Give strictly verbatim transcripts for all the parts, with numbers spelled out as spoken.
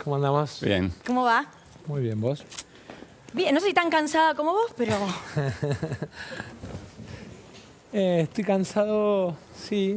¿Cómo andamos? Bien. ¿Cómo va? Muy bien, ¿vos? Bien, no soy tan cansada como vos, pero... eh, estoy cansado, sí.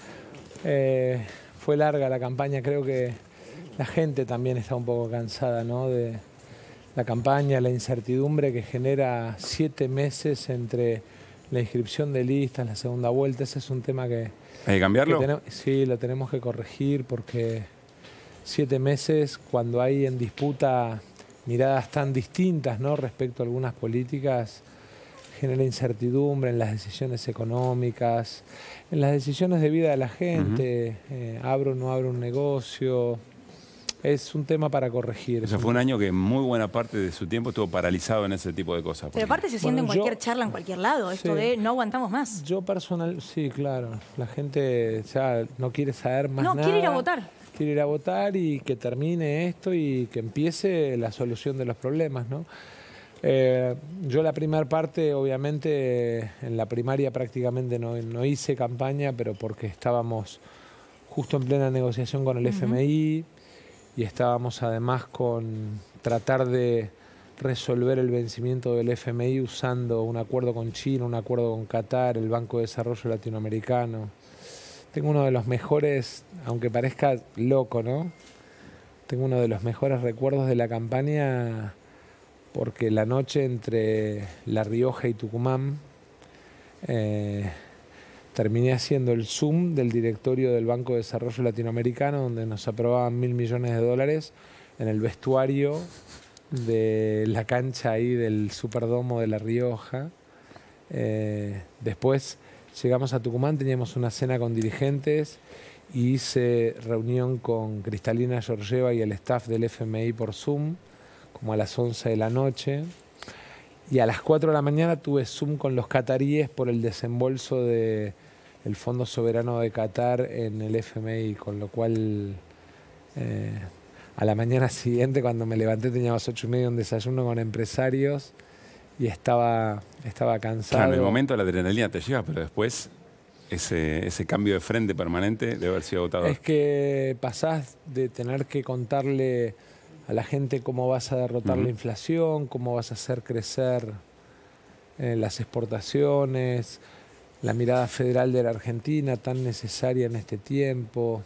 Eh, fue larga la campaña, creo que la gente también está un poco cansada, ¿no? De la campaña, la incertidumbre que genera siete meses entre la inscripción de listas, la segunda vuelta. Ese es un tema que... ¿Hay que cambiarlo? que tenemos, sí, lo tenemos que corregir porque siete meses, cuando hay en disputa miradas tan distintas, ¿no?, respecto a algunas políticas, genera incertidumbre en las decisiones económicas, en las decisiones de vida de la gente. Uh-huh. eh, abro o no abro un negocio. Es un tema para corregir. O sea, fue un año que muy buena parte de su tiempo estuvo paralizado en ese tipo de cosas. Pero aparte se siente bueno, en cualquier yo, charla, en cualquier lado, esto sí. de no aguantamos más. Yo personal, sí, claro. La gente ya no quiere saber más no, nada. No, quiere ir a votar. Quiere ir a votar y que termine esto y que empiece la solución de los problemas, ¿no? Eh, yo la primera parte, obviamente, en la primaria prácticamente no, no hice campaña, pero porque estábamos justo en plena negociación con el uh-huh. F M I y estábamos además con tratar de resolver el vencimiento del F M I usando un acuerdo con China, un acuerdo con Qatar, el Banco de Desarrollo Latinoamericano. Tengo uno de los mejores, aunque parezca loco, ¿no? Tengo uno de los mejores recuerdos de la campaña porque la noche entre La Rioja y Tucumán eh, terminé haciendo el Zoom del directorio del Banco de Desarrollo Latinoamericano, donde nos aprobaban mil millones de dólares en el vestuario de la cancha ahí del Superdomo de La Rioja. Eh, después llegamos a Tucumán, teníamos una cena con dirigentes y hice reunión con Cristalina Georgieva y el staff del F M I por Zoom, como a las once de la noche. Y a las cuatro de la mañana tuve Zoom con los cataríes por el desembolso del Fondo Soberano de Qatar en el F M I, con lo cual eh, a la mañana siguiente, cuando me levanté, teníamos ocho y media un desayuno con empresarios y estaba, estaba cansado. Claro, en el momento la adrenalina te lleva, pero después ese, ese cambio de frente permanente debe haber sido agotador. Es que pasás de tener que contarle a la gente cómo vas a derrotar uh-huh. la inflación, cómo vas a hacer crecer eh, las exportaciones, la mirada federal de la Argentina tan necesaria en este tiempo,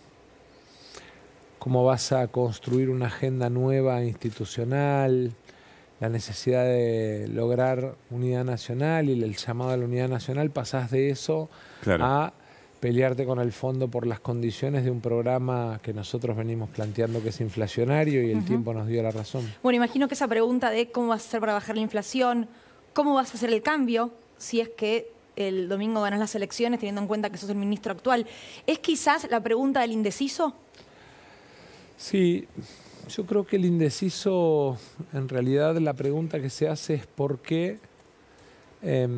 cómo vas a construir una agenda nueva institucional, la necesidad de lograr unidad nacional y el llamado a la unidad nacional. Pasás de eso claro. a pelearte con el fondo por las condiciones de un programa que nosotros venimos planteando que es inflacionario y el uh-huh. tiempo nos dio la razón. Bueno, imagino que esa pregunta de cómo vas a hacer para bajar la inflación, cómo vas a hacer el cambio, si es que el domingo ganas las elecciones, teniendo en cuenta que sos el ministro actual, ¿es quizás la pregunta del indeciso? Sí, yo creo que el indeciso, en realidad la pregunta que se hace es por qué eh,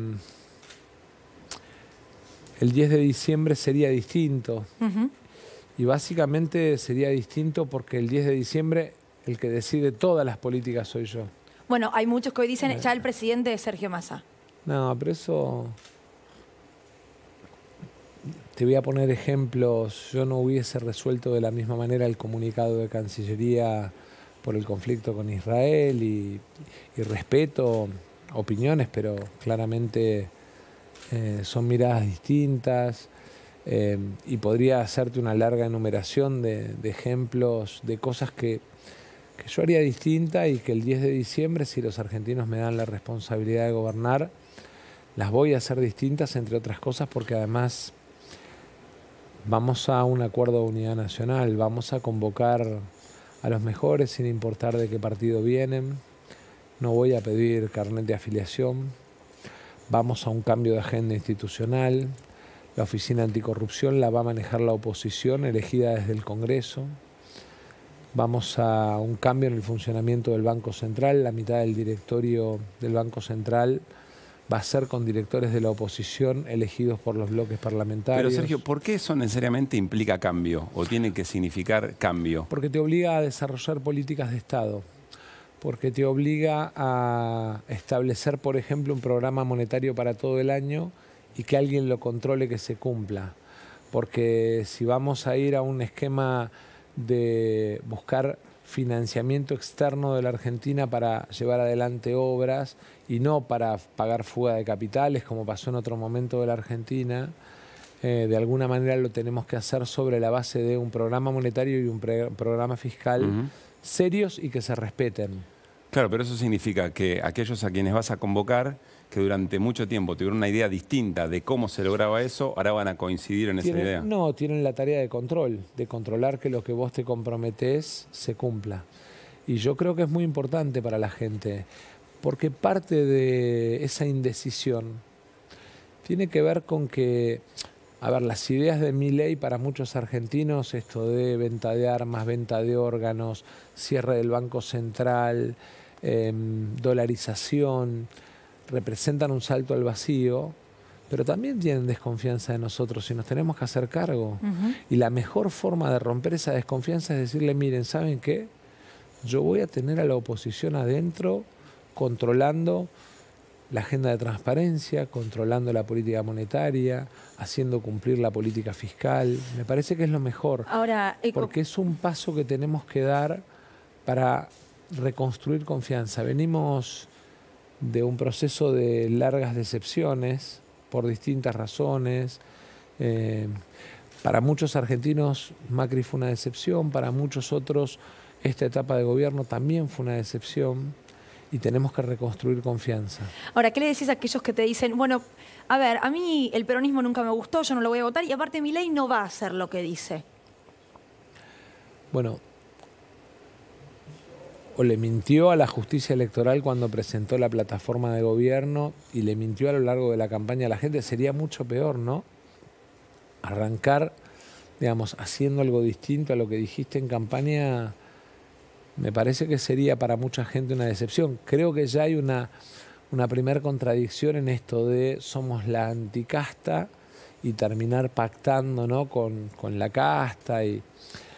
el diez de diciembre sería distinto. Uh-huh. Y básicamente sería distinto porque el diez de diciembre el que decide todas las políticas soy yo. Bueno, hay muchos que hoy dicen eh. ya el presidente es Sergio Massa. No, pero eso... Te voy a poner ejemplos. Yo no hubiese resuelto de la misma manera el comunicado de Cancillería por el conflicto con Israel y, y respeto opiniones, pero claramente eh, son miradas distintas eh, y podría hacerte una larga enumeración de, de ejemplos de cosas que, que yo haría distinta y que el diez de diciembre, si los argentinos me dan la responsabilidad de gobernar, las voy a hacer distintas, entre otras cosas, porque además... Vamos a un acuerdo de unidad nacional, vamos a convocar a los mejores sin importar de qué partido vienen. No voy a pedir carnet de afiliación. Vamos a un cambio de agenda institucional. La Oficina Anticorrupción la va a manejar la oposición elegida desde el Congreso. Vamos a un cambio en el funcionamiento del Banco Central. La mitad del directorio del Banco Central va a ser con directores de la oposición elegidos por los bloques parlamentarios. Pero Sergio, ¿por qué eso necesariamente implica cambio o tiene que significar cambio? Porque te obliga a desarrollar políticas de Estado, porque te obliga a establecer, por ejemplo, un programa monetario para todo el año y que alguien lo controle, que se cumpla. Porque si vamos a ir a un esquema de buscar financiamiento externo de la Argentina para llevar adelante obras y no para pagar fuga de capitales, como pasó en otro momento de la Argentina. Eh, de alguna manera lo tenemos que hacer sobre la base de un programa monetario y un programa fiscal uh-huh. serios y que se respeten. Claro, pero eso significa que aquellos a quienes vas a convocar, que durante mucho tiempo tuvieron una idea distinta de cómo se lograba eso, ahora van a coincidir en tienen, esa idea. No, tienen la tarea de control, de controlar que lo que vos te comprometés se cumpla. Y yo creo que es muy importante para la gente, porque parte de esa indecisión tiene que ver con que, a ver, las ideas de Milei para muchos argentinos, esto de venta de armas, venta de órganos, cierre del Banco Central, eh, dolarización, representan un salto al vacío, pero también tienen desconfianza de nosotros y nos tenemos que hacer cargo. Uh-huh. Y la mejor forma de romper esa desconfianza es decirle, miren, ¿saben qué? Yo voy a tener a la oposición adentro controlando la agenda de transparencia, controlando la política monetaria, haciendo cumplir la política fiscal. Me parece que es lo mejor. Ahora, porque es un paso que tenemos que dar para reconstruir confianza. Venimos de un proceso de largas decepciones por distintas razones. Eh, para muchos argentinos Macri fue una decepción, para muchos otros esta etapa de gobierno también fue una decepción y tenemos que reconstruir confianza. Ahora, ¿qué le decís a aquellos que te dicen, bueno, a ver, a mí el peronismo nunca me gustó, yo no lo voy a votar y aparte Milei no va a hacer lo que dice? Bueno, o le mintió a la justicia electoral cuando presentó la plataforma de gobierno y le mintió a lo largo de la campaña a la gente. Sería mucho peor, ¿no? Arrancar, digamos, haciendo algo distinto a lo que dijiste en campaña, me parece que sería para mucha gente una decepción. Creo que ya hay una, una primer contradicción en esto de somos la anticasta y terminar pactando, ¿no? con, con la casta. Y,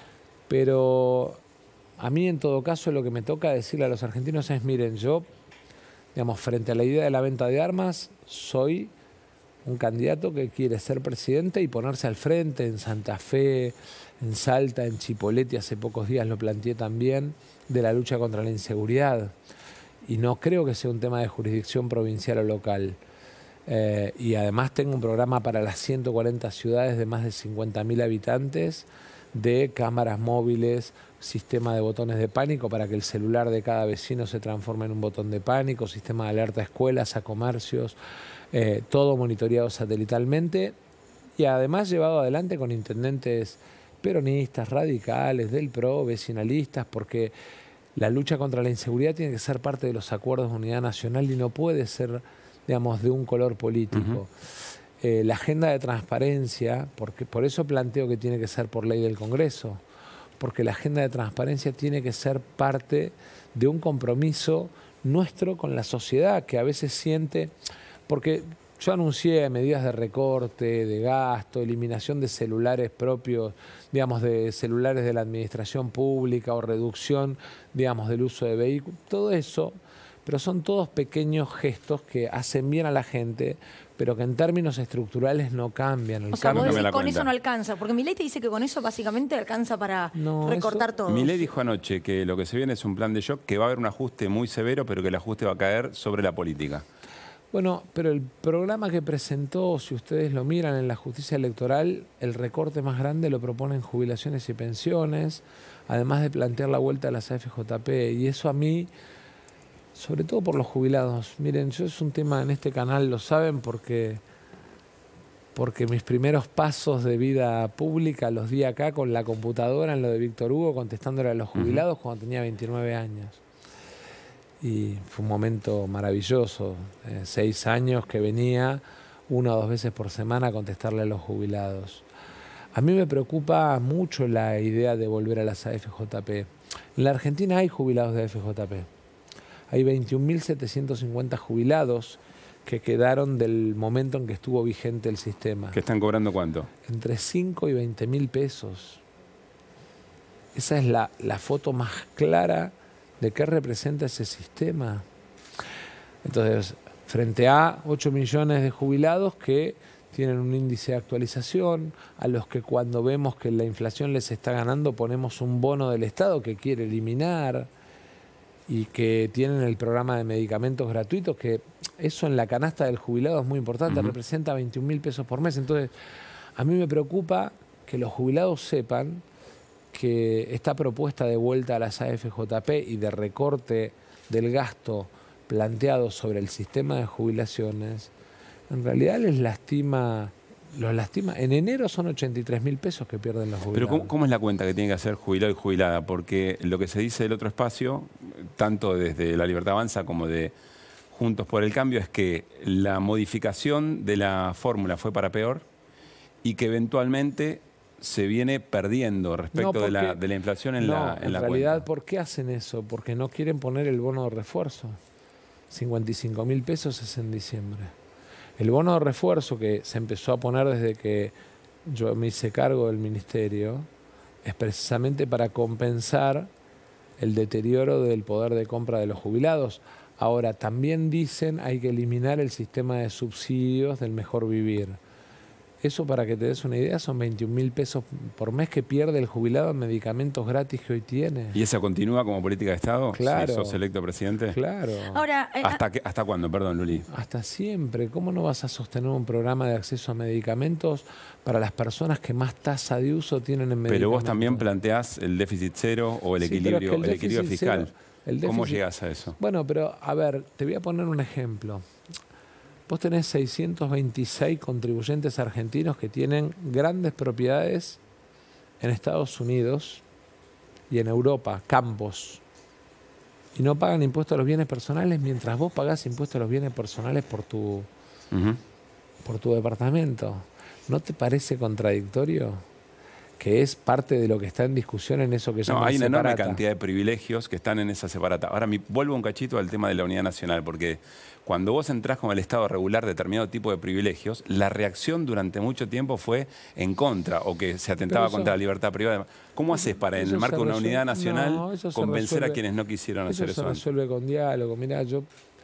pero a mí, en todo caso, lo que me toca decirle a los argentinos es, miren, yo, digamos, frente a la idea de la venta de armas, soy un candidato que quiere ser presidente y ponerse al frente en Santa Fe, en Salta, en Chipoleti, hace pocos días lo planteé también, de la lucha contra la inseguridad. Y no creo que sea un tema de jurisdicción provincial o local. Eh, y además tengo un programa para las ciento cuarenta ciudades de más de cincuenta mil habitantes, de cámaras móviles, sistema de botones de pánico para que el celular de cada vecino se transforme en un botón de pánico, sistema de alerta a escuelas, a comercios, eh, todo monitoreado satelitalmente y además llevado adelante con intendentes peronistas, radicales, del P R O, vecinalistas, porque la lucha contra la inseguridad tiene que ser parte de los acuerdos de unidad nacional y no puede ser, digamos, de un color político. Uh-huh. Eh, la agenda de transparencia, porque por eso planteo que tiene que ser por ley del Congreso, porque la agenda de transparencia tiene que ser parte de un compromiso nuestro con la sociedad, que a veces siente, porque yo anuncié medidas de recorte, de gasto, eliminación de celulares propios, digamos, de celulares de la administración pública o reducción, digamos, del uso de vehículos, todo eso, pero son todos pequeños gestos que hacen bien a la gente, pero que en términos estructurales no cambian. El o sea, cambio vos decís no con cuenta. Eso no alcanza, porque Milei te dice que con eso básicamente alcanza para no, recortar eso... todo. Milei dijo anoche que lo que se viene es un plan de shock, que va a haber un ajuste muy severo, pero que el ajuste va a caer sobre la política. Bueno, pero el programa que presentó, si ustedes lo miran en la justicia electoral, el recorte más grande lo propone en jubilaciones y pensiones, además de plantear la vuelta a las A F J P. Y eso a mí, sobre todo por los jubilados, miren, yo es un tema en este canal, lo saben, porque, porque mis primeros pasos de vida pública los di acá con la computadora en lo de Víctor Hugo, contestándole a los jubilados uh-huh. cuando tenía veintinueve años. Y fue un momento maravilloso, eh, seis años que venía una o dos veces por semana a contestarle a los jubilados. A mí me preocupa mucho la idea de volver a las A F J P. En la Argentina hay jubilados de A F J P. Hay veintiún mil setecientos cincuenta jubilados que quedaron del momento en que estuvo vigente el sistema. ¿Que están cobrando cuánto? Entre cinco y veinte mil pesos. Esa es la, la foto más clara de qué representa ese sistema. Entonces, frente a ocho millones de jubilados que tienen un índice de actualización, a los que cuando vemos que la inflación les está ganando ponemos un bono del Estado que quiere eliminar, y que tienen el programa de medicamentos gratuitos, que eso en la canasta del jubilado es muy importante, uh-huh. representa veintiún mil pesos por mes. Entonces, a mí me preocupa que los jubilados sepan que esta propuesta de vuelta a las A F J P y de recorte del gasto planteado sobre el sistema de jubilaciones, en realidad les lastima, los lastima. En enero son ochenta y tres mil pesos que pierden los jubilados. Pero ¿cómo, ¿cómo es la cuenta que tiene que hacer jubilado y jubilada? Porque lo que se dice del otro espacio, tanto desde La Libertad Avanza como de Juntos por el Cambio, es que la modificación de la fórmula fue para peor y que eventualmente se viene perdiendo respecto no, porque, de, la, de la inflación en no, la en, en la realidad, cuenta. ¿por qué hacen eso? Porque no quieren poner el bono de refuerzo. cincuenta y cinco mil pesos es en diciembre. El bono de refuerzo que se empezó a poner desde que yo me hice cargo del ministerio es precisamente para compensar el deterioro del poder de compra de los jubilados. Ahora, también dicen hay que eliminar el sistema de subsidios del mejor vivir. Eso, para que te des una idea, son veintiún mil pesos por mes que pierde el jubilado en medicamentos gratis que hoy tiene. ¿Y esa continúa como política de Estado? Claro. Si sos electo presidente. Claro. Ahora, eh, ¿Hasta, qué, ¿Hasta cuándo? Perdón, Luli. Hasta siempre. ¿Cómo no vas a sostener un programa de acceso a medicamentos para las personas que más tasa de uso tienen en medicamentos? Pero vos también planteás el déficit cero o el Sí, equilibrio, es que el el equilibrio fiscal. Cero, el déficit, ¿Cómo llegás a eso? Bueno, pero a ver, te voy a poner un ejemplo. Vos tenés seiscientos veintiséis contribuyentes argentinos que tienen grandes propiedades en Estados Unidos y en Europa, campos, y no pagan impuestos a los bienes personales mientras vos pagás impuestos a los bienes personales por tu, uh-huh. por tu departamento. ¿No te parece contradictorio? Que es parte de lo que está en discusión en eso que llaman No, hay una separata. enorme cantidad de privilegios que están en esa separata. Ahora, mi, vuelvo un cachito al tema de la unidad nacional, porque cuando vos entrás con el Estado a regular determinado tipo de privilegios, la reacción durante mucho tiempo fue en contra, o que se atentaba eso, contra la libertad privada. ¿Cómo haces para, en el marco de una unidad nacional, no, convencer resuelve, a quienes no quisieron hacer eso? Eso se resuelve con diálogo. Mirá, yo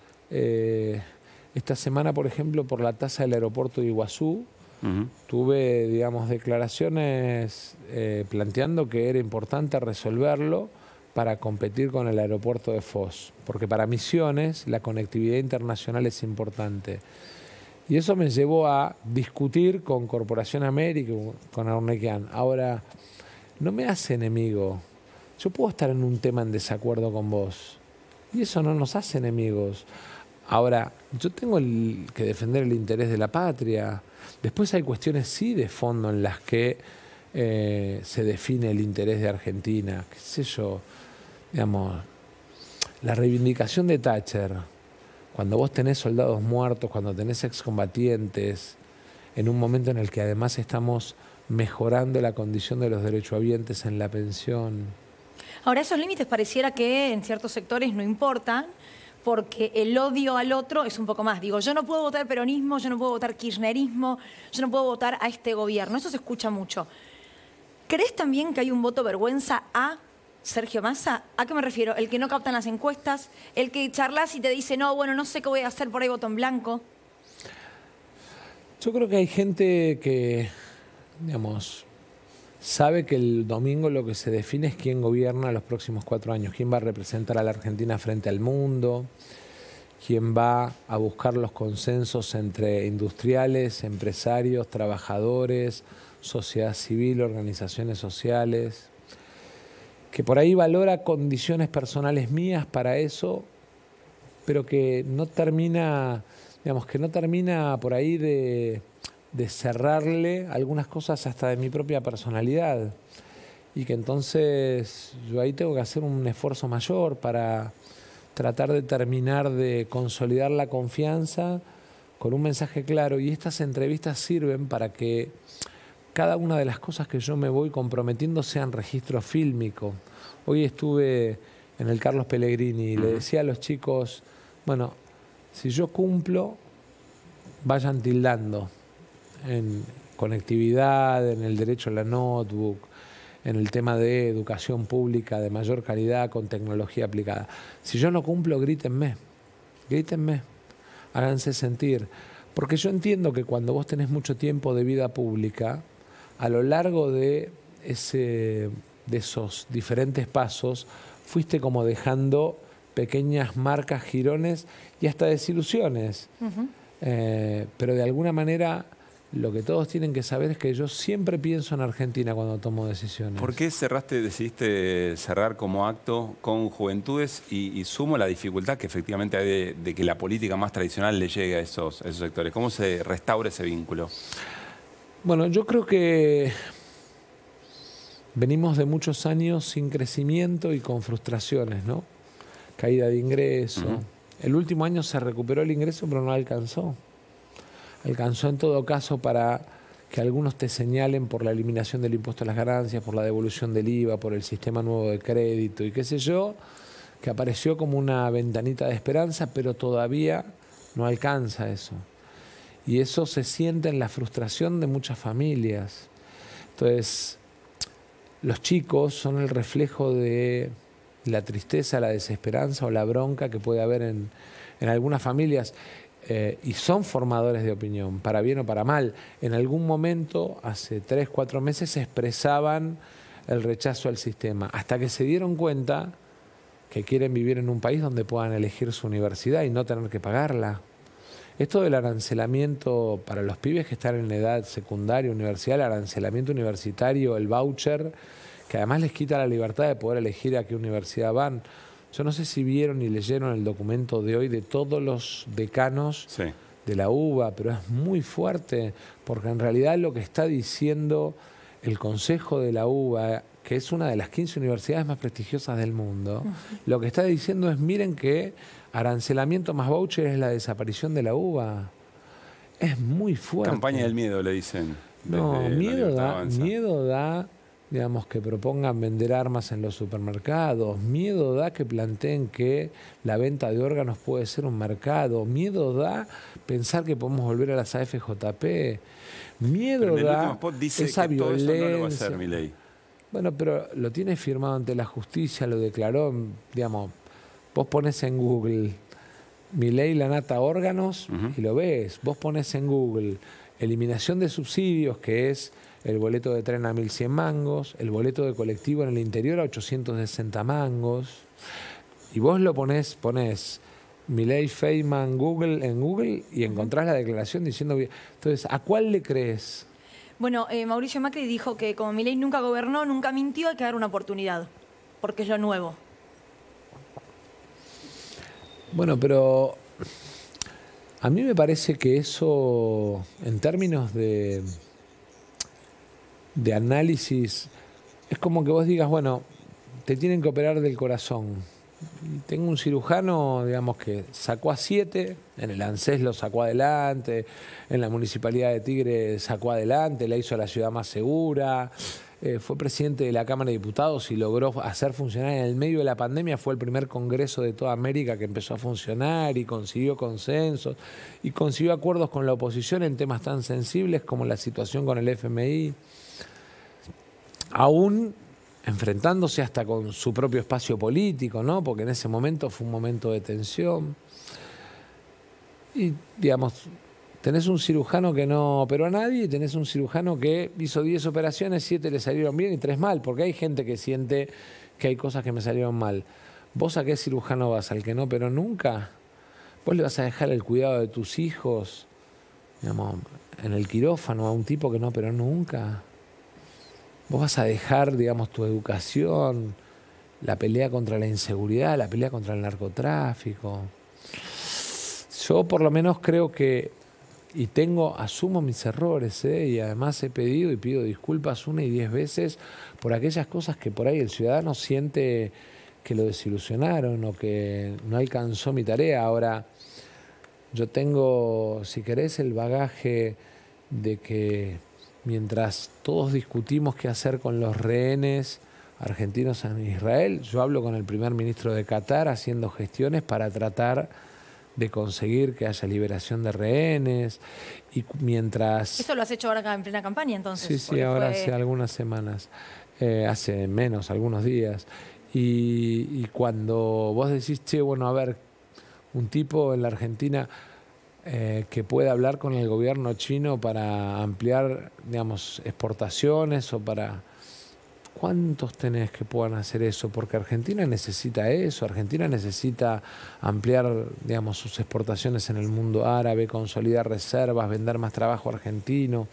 eh, esta semana, por ejemplo, por la tasa del aeropuerto de Iguazú, Uh-huh. tuve, digamos, declaraciones eh, planteando que era importante resolverlo para competir con el aeropuerto de Foz, porque para Misiones la conectividad internacional es importante. Y eso me llevó a discutir con Corporación América, con Aurnequian. Ahora, no me hace enemigo. Yo puedo estar en un tema en desacuerdo con vos, y eso no nos hace enemigos. Ahora, yo tengo el, que defender el interés de la patria. Después hay cuestiones sí de fondo en las que eh, se define el interés de Argentina. Qué sé yo, digamos, la reivindicación de Thatcher, cuando vos tenés soldados muertos, cuando tenés excombatientes, en un momento en el que además estamos mejorando la condición de los derechohabientes en la pensión. Ahora, esos límites pareciera que en ciertos sectores no importan, porque el odio al otro es un poco más. Digo, yo no puedo votar peronismo, yo no puedo votar kirchnerismo, yo no puedo votar a este gobierno. Eso se escucha mucho. ¿Crees también que hay un voto vergüenza a Sergio Massa? ¿A qué me refiero? El que no captan las encuestas, el que charlas y te dice, no, bueno, no sé qué voy a hacer, por ahí voto en blanco. Yo creo que hay gente que, digamos, sabe que el domingo lo que se define es quién gobierna los próximos cuatro años, quién va a representar a la Argentina frente al mundo, quién va a buscar los consensos entre industriales, empresarios, trabajadores, sociedad civil, organizaciones sociales, que por ahí valora condiciones personales mías para eso, pero que no termina, digamos, que no termina por ahí de... de cerrarle algunas cosas hasta de mi propia personalidad, y que entonces yo ahí tengo que hacer un esfuerzo mayor para tratar de terminar de consolidar la confianza con un mensaje claro, y estas entrevistas sirven para que cada una de las cosas que yo me voy comprometiendo sean registro fílmico. Hoy estuve en el Carlos Pellegrini y le decía a los chicos, bueno, si yo cumplo, vayan tildando en conectividad, en el derecho a la notebook, en el tema de educación pública de mayor calidad con tecnología aplicada. Si yo no cumplo, grítenme, grítenme, háganse sentir, Porque yo entiendo que cuando vos tenés mucho tiempo de vida pública, a lo largo de, ese, de esos diferentes pasos, fuiste como dejando pequeñas marcas, jirones y hasta desilusiones. Uh-huh. eh, pero de alguna manera lo que todos tienen que saber es que yo siempre pienso en Argentina cuando tomo decisiones. ¿Por qué cerraste, decidiste cerrar como acto con Juventudes y, y sumo la dificultad que efectivamente hay de, de que la política más tradicional le llegue a esos, a esos sectores? ¿Cómo se restaura ese vínculo? Bueno, yo creo que venimos de muchos años sin crecimiento y con frustraciones, ¿no? Caída de ingreso. Uh-huh. El último año se recuperó el ingreso, pero no alcanzó. Alcanzó en todo caso para que algunos te señalen por la eliminación del impuesto a las ganancias, por la devolución del I V A, por el sistema nuevo de crédito y qué sé yo, que apareció como una ventanita de esperanza, pero todavía no alcanza eso. Y eso se siente en la frustración de muchas familias. Entonces, los chicos son el reflejo de la tristeza, la desesperanza o la bronca que puede haber en, en algunas familias. Eh, y son formadores de opinión, para bien o para mal. En algún momento, hace tres, cuatro meses, se expresaban el rechazo al sistema, hasta que se dieron cuenta que quieren vivir en un país donde puedan elegir su universidad y no tener que pagarla. Esto del arancelamiento para los pibes que están en la edad secundaria, universidad, el arancelamiento universitario, el voucher, que además les quita la libertad de poder elegir a qué universidad van. Yo no sé si vieron y leyeron el documento de hoy de todos los decanos sí. de la U B A, pero es muy fuerte, porque en realidad lo que está diciendo el Consejo de la U B A, que es una de las quince universidades más prestigiosas del mundo, uh-huh. lo que está diciendo es, miren que arancelamiento más voucher es la desaparición de la U B A. Es muy fuerte. Campaña del miedo, le dicen. No, miedo da, miedo da... digamos, que propongan vender armas en los supermercados. Miedo da que planteen que la venta de órganos puede ser un mercado. Miedo da pensar que podemos volver a las A F J P. Miedo da dice esa que violencia. Todo eso no lo va a hacer, Milei. Bueno, pero lo tiene firmado ante la justicia, lo declaró, digamos, vos pones en Google Milei la nata órganos uh-huh. y lo ves. Vos pones en Google eliminación de subsidios, que es el boleto de tren a mil cien mangos, el boleto de colectivo en el interior a ochocientos sesenta mangos. Y vos lo ponés, ponés Milei, Feynman, Google en Google y encontrás la declaración diciendo... Entonces, ¿a cuál le crees? Bueno, eh, Mauricio Macri dijo que como Milei nunca gobernó, nunca mintió, hay que dar una oportunidad, porque es lo nuevo. Bueno, pero a mí me parece que eso, en términos de... de análisis, es como que vos digas, bueno, te tienen que operar del corazón. Tengo un cirujano, digamos, que sacó a siete, en el ANSES lo sacó adelante, en la Municipalidad de Tigre sacó adelante, la hizo a la ciudad más segura, eh, fue presidente de la Cámara de Diputados y logró hacer funcionar en el medio de la pandemia, fue el primer congreso de toda América que empezó a funcionar y consiguió consensos y consiguió acuerdos con la oposición en temas tan sensibles como la situación con el F M I. Aún enfrentándose hasta con su propio espacio político, ¿no? Porque en ese momento fue un momento de tensión. Y, digamos, tenés un cirujano que no operó a nadie y tenés un cirujano que hizo diez operaciones, siete le salieron bien y tres mal, porque hay gente que siente que hay cosas que me salieron mal. ¿Vos a qué cirujano vas? ¿Al que no operó nunca? ¿Vos le vas a dejar el cuidado de tus hijos, digamos, en el quirófano a un tipo que no operó nunca? Vos vas a dejar, digamos, tu educación, la pelea contra la inseguridad, la pelea contra el narcotráfico. Yo por lo menos creo que, y tengo, asumo mis errores, ¿eh? Y además he pedido y pido disculpas una y diez veces por aquellas cosas que por ahí el ciudadano siente que lo desilusionaron o que no alcanzó mi tarea. Ahora, yo tengo, si querés, el bagaje de que... mientras todos discutimos qué hacer con los rehenes argentinos en Israel, yo hablo con el primer ministro de Qatar haciendo gestiones para tratar de conseguir que haya liberación de rehenes. Y mientras... ¿Eso lo has hecho ahora en plena campaña entonces? Sí, sí, ahora fue... hace algunas semanas, eh, hace menos, algunos días. Y, y cuando vos decís, che, bueno, a ver, un tipo en la Argentina... eh, que pueda hablar con el gobierno chino para ampliar, digamos, exportaciones o para... ¿Cuántos tenés que puedan hacer eso? Porque Argentina necesita eso, Argentina necesita ampliar, digamos, sus exportaciones en el mundo árabe, consolidar reservas, vender más trabajo argentino.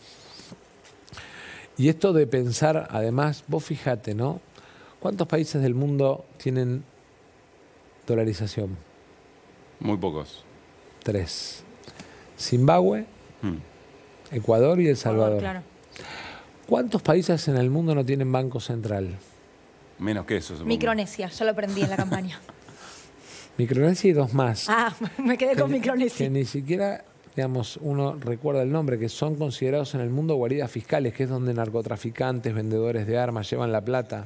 Y esto de pensar, además, vos fíjate, ¿no? ¿Cuántos países del mundo tienen dolarización? Muy pocos. Tres. Zimbabue, hmm. Ecuador y El Salvador. Oh, claro. ¿Cuántos países en el mundo no tienen banco central? Menos que eso, supongo. Micronesia, ya lo aprendí en la campaña. Micronesia y dos más. Ah, me quedé que, con Micronesia. Que ni siquiera, digamos, uno recuerda el nombre, que son considerados en el mundo guaridas fiscales, que es donde narcotraficantes, vendedores de armas llevan la plata.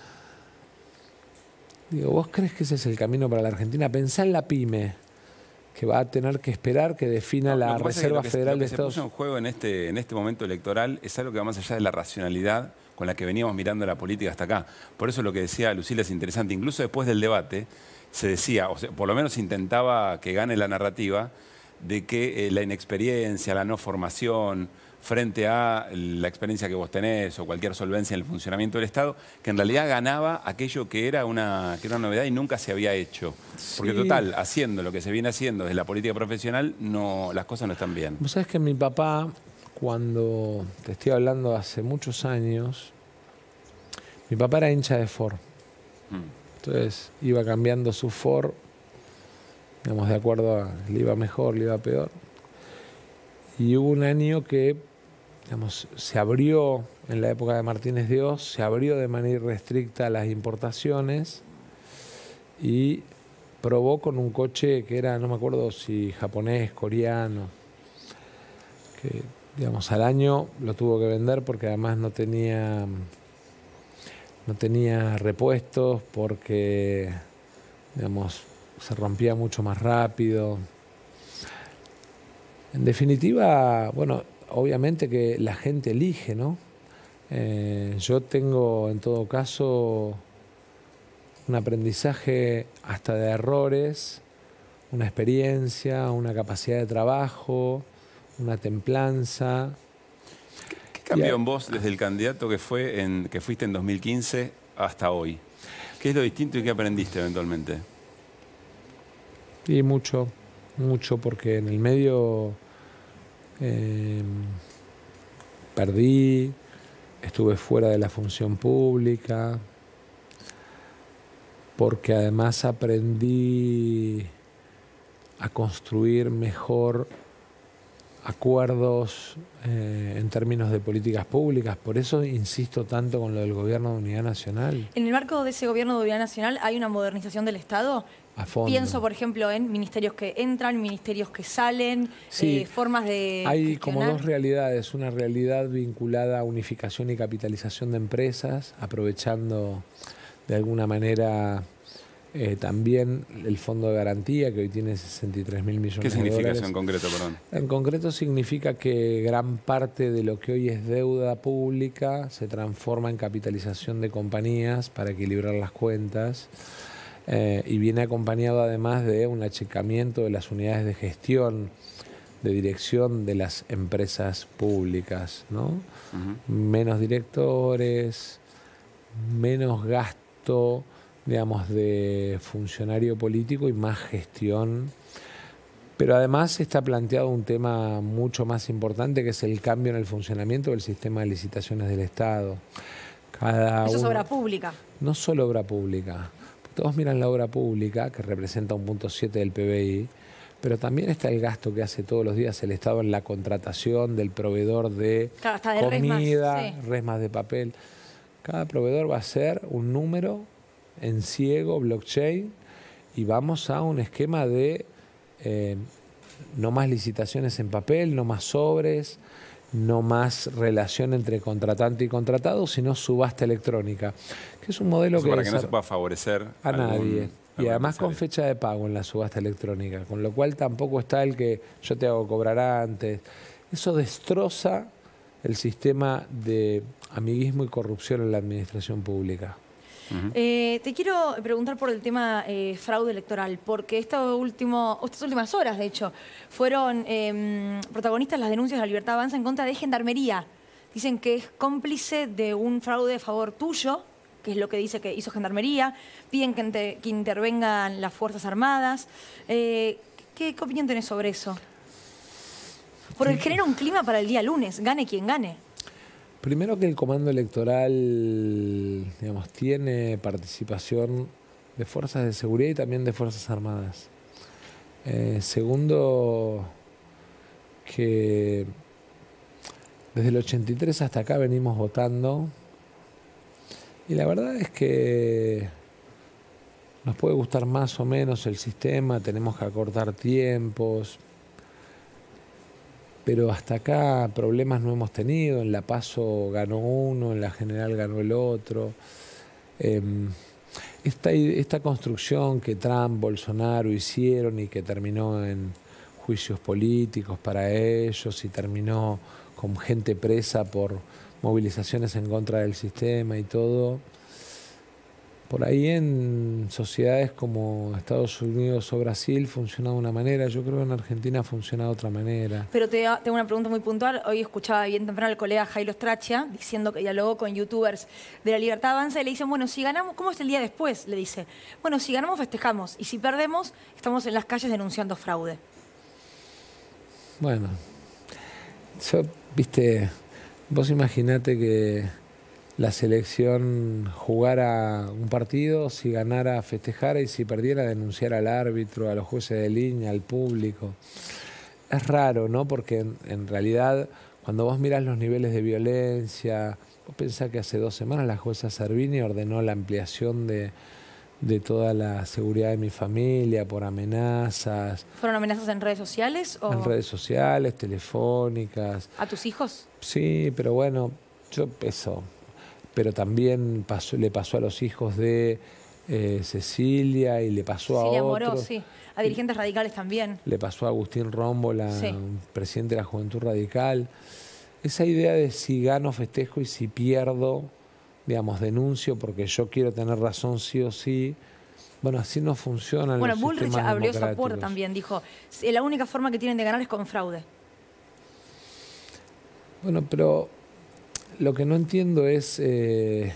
Digo, ¿vos crees que ese es el camino para la Argentina? Pensá en la pyme, que va a tener que esperar que defina no, la Reserva que Federal que de Estados Unidos. Lo que se puso en juego en este, en este momento electoral es algo que va más allá de la racionalidad con la que veníamos mirando la política hasta acá. Por eso lo que decía Lucila es interesante. Incluso después del debate se decía, o sea, por lo menos intentaba que gane la narrativa, de que eh, la inexperiencia, la no formación, frente a la experiencia que vos tenés o cualquier solvencia en el funcionamiento del Estado, que en realidad ganaba aquello que era una, que era una novedad y nunca se había hecho. Sí. Porque total, haciendo lo que se viene haciendo desde la política profesional, no, las cosas no están bien. Vos sabés que mi papá, cuando te estoy hablando hace muchos años, mi papá era hincha de Ford. Mm. Entonces iba cambiando su Ford, digamos, de acuerdo a le iba mejor, le iba peor. Y hubo un año que, digamos, se abrió, en la época de Martínez de Oz, se abrió de manera irrestricta las importaciones y probó con un coche que era, no me acuerdo si japonés, coreano, que, digamos, al año lo tuvo que vender porque además no tenía, no tenía repuestos, porque, digamos, se rompía mucho más rápido. En definitiva, bueno, obviamente que la gente elige, ¿no? Eh, yo tengo, en todo caso, un aprendizaje hasta de errores, una experiencia, una capacidad de trabajo, una templanza. ¿Qué, qué cambió en vos desde el candidato que, fue en, que fuiste en dos mil quince hasta hoy? ¿Qué es lo distinto y qué aprendiste eventualmente? Y mucho, mucho, porque en el medio eh, perdí, estuve fuera de la función pública, porque además aprendí a construir mejor acuerdos eh, en términos de políticas públicas. Por eso insisto tanto con lo del Gobierno de Unidad Nacional. En el marco de ese Gobierno de Unidad Nacional hay una modernización del Estado. A fondo. Pienso, por ejemplo, en ministerios que entran, ministerios que salen, sí, eh, formas de hay gestionar. Como dos realidades. Una realidad vinculada a unificación y capitalización de empresas, aprovechando de alguna manera eh, también el Fondo de Garantía, que hoy tiene sesenta y tres mil millones de dólares. ¿Qué significa eso en concreto, perdón? En concreto significa que gran parte de lo que hoy es deuda pública se transforma en capitalización de compañías para equilibrar las cuentas. Eh, y viene acompañado además de un achicamiento de las unidades de gestión, de dirección de las empresas públicas, ¿no? Uh-huh. Menos directores, menos gasto, digamos, de funcionario político y más gestión. Pero además está planteado un tema mucho más importante, que es el cambio en el funcionamiento del sistema de licitaciones del Estado. Cada Eso es uno, obra pública. No solo obra pública. Todos miran la obra pública, que representa un punto siete del P B I, pero también está el gasto que hace todos los días el Estado en la contratación del proveedor de, claro, hasta de comida, resmas, sí. resmas de papel. Cada proveedor va a ser un número en ciego, blockchain, y vamos a un esquema de eh, no más licitaciones en papel, no más sobres, no más relación entre contratante y contratado, sino subasta electrónica, que es un modelo Eso que... para que no se pueda favorecer a algún, nadie. Y además con fecha de pago en la subasta electrónica, con lo cual tampoco está el que yo te hago cobrar antes. Eso destroza el sistema de amiguismo y corrupción en la administración pública. Uh-huh. eh, te quiero preguntar por el tema eh, fraude electoral, porque esto último, estas últimas horas, de hecho, fueron eh, protagonistas las denuncias de la Libertad Avanza en contra de Gendarmería. Dicen que es cómplice de un fraude a favor tuyo, que es lo que dice que hizo Gendarmería. Piden que, ente, que intervengan las Fuerzas Armadas. Eh, ¿qué, ¿Qué opinión tenés sobre eso? Porque genera un clima para el día lunes, gane quien gane. Primero que el comando electoral, digamos, tiene participación de fuerzas de seguridad y también de Fuerzas Armadas. Eh, segundo, que desde el ochenta y tres hasta acá venimos votando y la verdad es que nos puede gustar más o menos el sistema, tenemos que acortar tiempos, pero hasta acá problemas no hemos tenido. En la PASO ganó uno, en la General ganó el otro. Eh, esta, esta construcción que Trump, Bolsonaro hicieron y que terminó en juicios políticos para ellos y terminó con gente presa por movilizaciones en contra del sistema y todo. Por ahí en sociedades como Estados Unidos o Brasil funciona de una manera, yo creo que en Argentina funciona de otra manera. Pero te tengo una pregunta muy puntual. Hoy escuchaba bien temprano al colega Jairo Straccia diciendo que dialogó con youtubers de la Libertad Avanza y le dicen, bueno, si ganamos, ¿cómo es el día después? Le dice, bueno, si ganamos festejamos y si perdemos estamos en las calles denunciando fraude. Bueno, yo, viste, vos imaginate que la selección jugara un partido, si ganara festejara y si perdiera denunciara al árbitro, a los jueces de línea, al público. Es raro, ¿no? Porque en, en realidad cuando vos mirás los niveles de violencia, vos pensás que hace dos semanas la jueza Servini ordenó la ampliación de, de toda la seguridad de mi familia por amenazas. ¿Fueron amenazas en redes sociales? O... En redes sociales, telefónicas. ¿A tus hijos? Sí, pero bueno, yo eso... pero también pasó, le pasó a los hijos de eh, Cecilia y le pasó Cecilia a Moró, otros. sí. A dirigentes radicales también. Le pasó a Agustín Rómbola, sí. presidente de la Juventud Radical. Esa idea de si gano festejo y si pierdo, digamos, denuncio porque yo quiero tener razón sí o sí. Bueno, así no funcionan bueno, los Bullrich sistemas abrió su democráticos. puerta también, dijo, la única forma que tienen de ganar es con fraude. Bueno, pero lo que no entiendo es eh,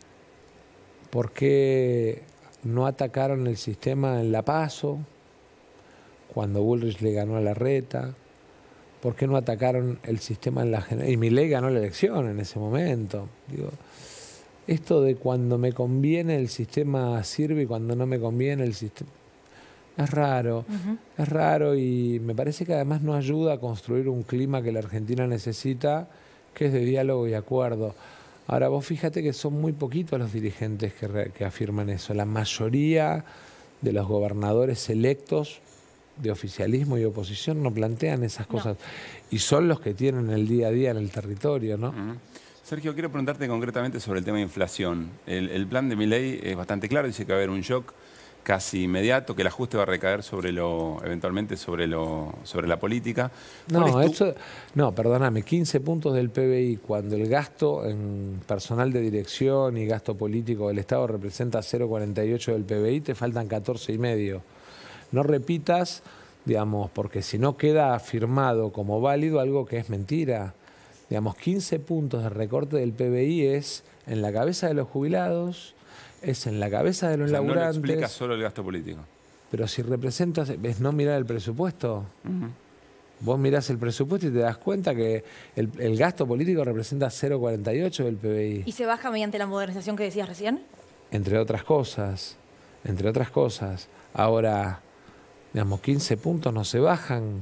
por qué no atacaron el sistema en la PASO cuando Bullrich le ganó a Larreta, por qué no atacaron el sistema en la General, y Milei ganó la elección en ese momento. Digo, esto de cuando me conviene el sistema sirve y cuando no me conviene el sistema... Es raro, uh-huh. es raro y me parece que además no ayuda a construir un clima que la Argentina necesita, que es de diálogo y acuerdo. Ahora vos fíjate que son muy poquitos los dirigentes que, re, que afirman eso. La mayoría de los gobernadores electos de oficialismo y oposición no plantean esas cosas. No. Y son los que tienen el día a día en el territorio, ¿no? Uh-huh. Sergio, quiero preguntarte concretamente sobre el tema de inflación. El, el plan de Milei es bastante claro, dice que va a haber un shock casi inmediato, que el ajuste va a recaer sobre lo, eventualmente sobre lo, sobre la política. No, eso, no, perdóname, quince puntos del P B I, cuando el gasto en personal de dirección y gasto político del Estado representa cero coma cuarenta y ocho del P B I, te faltan catorce y medio. No repitas, digamos, porque si no queda firmado como válido algo que es mentira. Digamos, quince puntos de recorte del P B I es en la cabeza de los jubilados, es en la cabeza de los o sea, laburantes. No le explica solo el gasto político. Pero si representas, ¿ves no mirar el presupuesto? Uh-huh. Vos mirás el presupuesto y te das cuenta que el, el gasto político representa cero coma cuarenta y ocho del P B I. ¿Y se baja mediante la modernización que decías recién? Entre otras cosas, entre otras cosas. Ahora, digamos, quince puntos no se bajan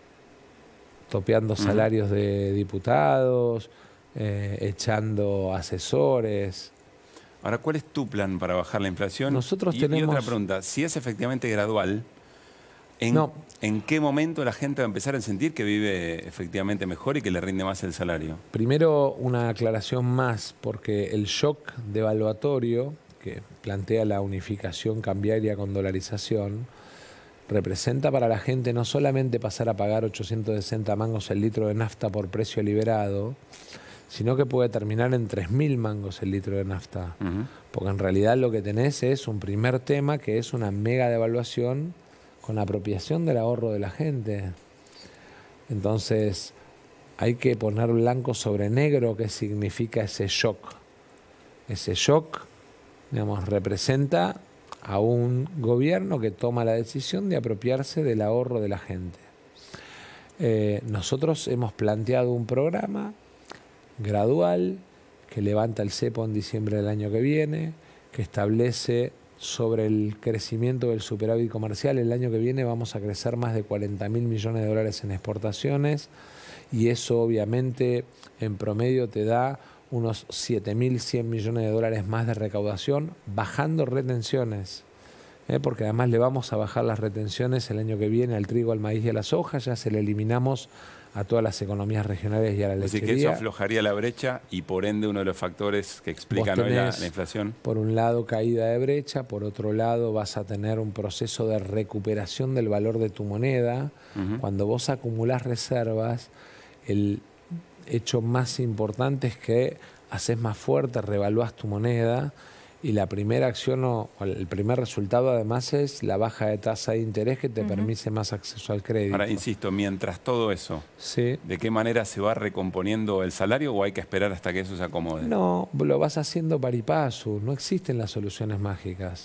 topeando uh-huh. salarios de diputados, eh, echando asesores. Ahora, ¿cuál es tu plan para bajar la inflación? Nosotros y, tenemos... y otra pregunta, si es efectivamente gradual, ¿en, no. ¿en qué momento la gente va a empezar a sentir que vive efectivamente mejor y que le rinde más el salario? Primero, una aclaración más, porque el shock devaluatorio que plantea la unificación cambiaria con dolarización representa para la gente no solamente pasar a pagar ochocientos sesenta mangos el litro de nafta por precio liberado, sino que puede terminar en tres mil mangos el litro de nafta. Uh-huh. Porque en realidad lo que tenés es un primer tema que es una mega devaluación con apropiación del ahorro de la gente. Entonces hay que poner blanco sobre negro qué significa ese shock. Ese shock, digamos, representa a un gobierno que toma la decisión de apropiarse del ahorro de la gente. Eh, nosotros hemos planteado un programa gradual que levanta el cepo en diciembre del año que viene, que establece sobre el crecimiento del superávit comercial. El año que viene vamos a crecer más de cuarenta mil millones de dólares en exportaciones y eso obviamente en promedio te da unos siete mil cien millones de dólares más de recaudación, bajando retenciones. ¿eh? Porque además le vamos a bajar las retenciones el año que viene al trigo, al maíz y a la soja, ya se le eliminamos a todas las economías regionales y a la lechería. Así que eso aflojaría la brecha y por ende uno de los factores que explican hoy la, la inflación. Por un lado caída de brecha, por otro lado vas a tener un proceso de recuperación del valor de tu moneda. Uh-huh. Cuando vos acumulás reservas, el hecho más importante es que haces más fuerte, revaluás tu moneda y la primera acción o el primer resultado además es la baja de tasa de interés que te uh-huh. permite más acceso al crédito. Ahora, insisto, mientras todo eso, sí. ¿de qué manera se va recomponiendo el salario o hay que esperar hasta que eso se acomode? No, lo vas haciendo paripasu, no existen las soluciones mágicas.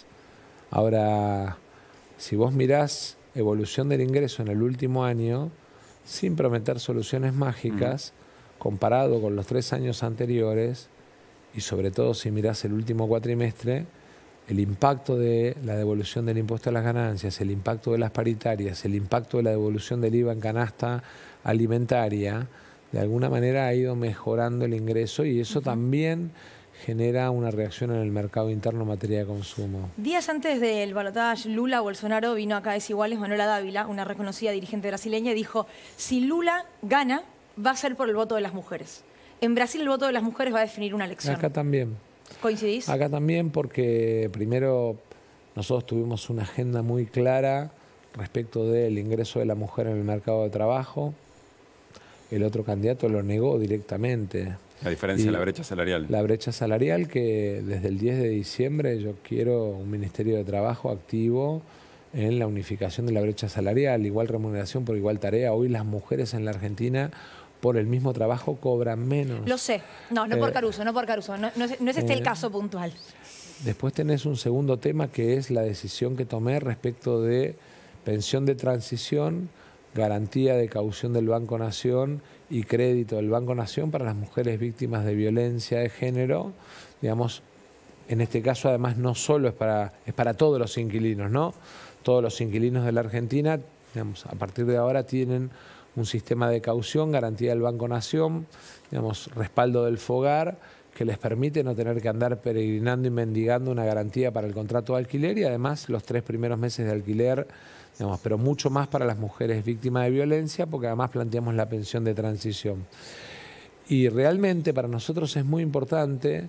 Ahora, si vos mirás evolución del ingreso en el último año, sin prometer soluciones mágicas, uh-huh. comparado con los tres años anteriores, y sobre todo si mirás el último cuatrimestre, el impacto de la devolución del impuesto a las ganancias, el impacto de las paritarias, el impacto de la devolución del I V A en canasta alimentaria, de alguna manera ha ido mejorando el ingreso y eso uh-huh. también genera una reacción en el mercado interno en materia de consumo. Días antes del balotaje Lula-Bolsonaro vino acá a Desiguales Manuela Dávila, una reconocida dirigente brasileña, y dijo, si Lula gana, va a ser por el voto de las mujeres. En Brasil el voto de las mujeres va a definir una elección. Acá también. ¿Coincidís? Acá también porque primero nosotros tuvimos una agenda muy clara respecto del ingreso de la mujer en el mercado de trabajo. El otro candidato lo negó directamente. La diferencia de la brecha salarial. La brecha salarial que desde el diez de diciembre yo quiero un Ministerio de Trabajo activo en la unificación de la brecha salarial, igual remuneración por igual tarea. Hoy las mujeres en la Argentina por el mismo trabajo cobran menos. Lo sé. No, no eh, por Caruso, no por Caruso. No, no, es, no es este eh, el caso puntual. Después tenés un segundo tema que es la decisión que tomé respecto de pensión de transición, garantía de caución del Banco Nación y crédito del Banco Nación para las mujeres víctimas de violencia de género. Digamos, en este caso además no solo es para, es para todos los inquilinos, ¿no? Todos los inquilinos de la Argentina, digamos, a partir de ahora tienen un sistema de caución, garantía del Banco Nación, digamos, respaldo del FOGAR, que les permite no tener que andar peregrinando y mendigando una garantía para el contrato de alquiler y además los tres primeros meses de alquiler, digamos, pero mucho más para las mujeres víctimas de violencia, porque además planteamos la pensión de transición. Y realmente para nosotros es muy importante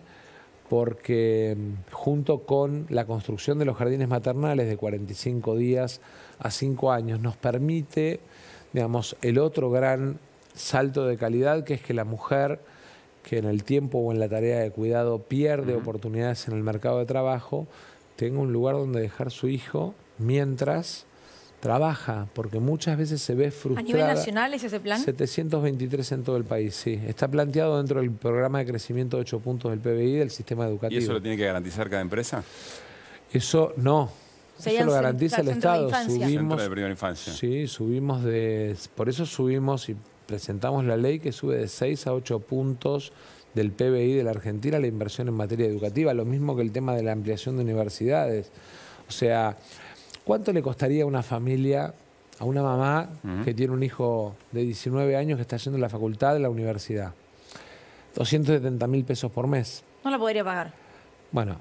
porque junto con la construcción de los jardines maternales de cuarenta y cinco días a cinco años nos permite, digamos, el otro gran salto de calidad, que es que la mujer que en el tiempo o en la tarea de cuidado pierde uh-huh. oportunidades en el mercado de trabajo, tenga un lugar donde dejar su hijo mientras trabaja, porque muchas veces se ve frustrada. ¿A nivel nacional es ese plan? setecientos veintitrés en todo el país, sí. Está planteado dentro del programa de crecimiento de ocho puntos del P B I del sistema educativo. ¿Y eso lo tiene que garantizar cada empresa? Eso no. Eso lo garantiza el Estado. Subimos, Centro de primera infancia. Sí, subimos de... Por eso subimos y presentamos la ley que sube de seis a ocho puntos del P B I de la Argentina la inversión en materia educativa. Lo mismo que el tema de la ampliación de universidades. O sea, ¿cuánto le costaría a una familia, a una mamá uh-huh. que tiene un hijo de diecinueve años que está yendo a la facultad de la universidad? doscientos setenta mil pesos por mes. No lo podría pagar. Bueno,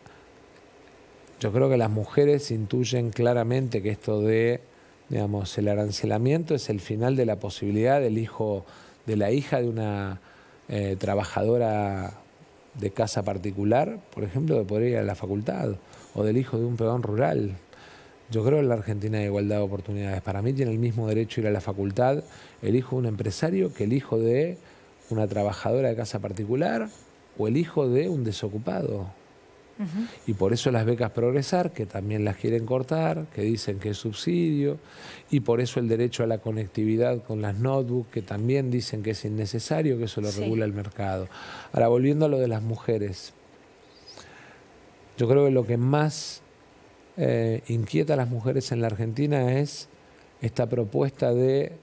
yo creo que las mujeres intuyen claramente que esto de, digamos, el arancelamiento es el final de la posibilidad del hijo, de la hija de una eh, trabajadora de casa particular, por ejemplo, de poder ir a la facultad, o del hijo de un peón rural. Yo creo que en la Argentina hay igualdad de oportunidades. Para mí tiene el mismo derecho a ir a la facultad el hijo de un empresario que el hijo de una trabajadora de casa particular o el hijo de un desocupado. Uh-huh. Y por eso las becas Progresar, que también las quieren cortar, que dicen que es subsidio, y por eso el derecho a la conectividad con las notebooks, que también dicen que es innecesario, que eso lo sí. regula el mercado. Ahora, volviendo a lo de las mujeres, yo creo que lo que más eh, inquieta a las mujeres en la Argentina es esta propuesta de